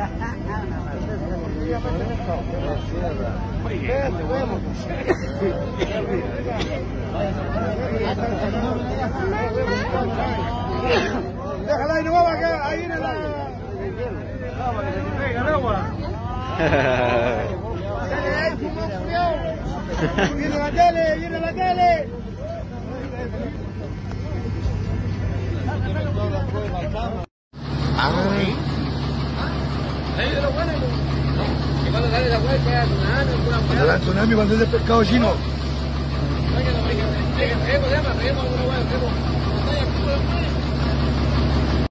Déjala ahí, no va a quedar ahí en la... ¡Viene la tele! ¡Viene la tele! Cuando da el tsunami, cuando es de pescado chino.